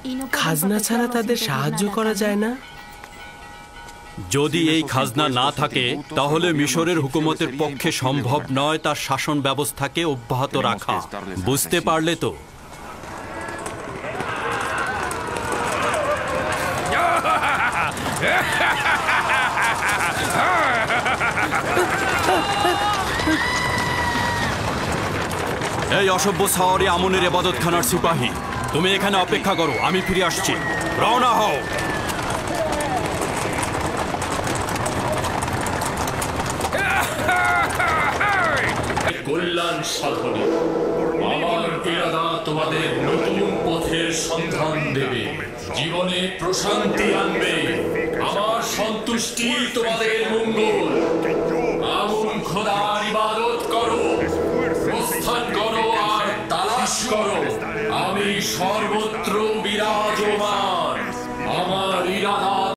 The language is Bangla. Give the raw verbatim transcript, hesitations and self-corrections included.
খাজনা ছাড়া তাদের সাহায্য করা যায় না? যদি এই খাজনা না থাকে তাহলে মিশরের হুকুমতের পক্ষে সম্ভব নয় তার শাসন ব্যবস্থাকে অব্যাহত রাখা। বুঝতে পারলে তো? এই অসভ্য সাওয়ারি আমনের ইবাদতখানার সিপাহী, তুমি এখানে অপেক্ষা করো, আমি ফিরে আসছি। রওনা হও। কল্যাণ সাধনে আমার ইরাদা তোমাদের নতুন পথের সন্ধান দেবে, জীবনে প্রশান্তি আনবে। আমার সন্তুষ্টি তোমাদের মঙ্গল। আমন খোদার ইবাদত করো, প্রস্থান করো আর তালাশ করো। আমি সর্বত্র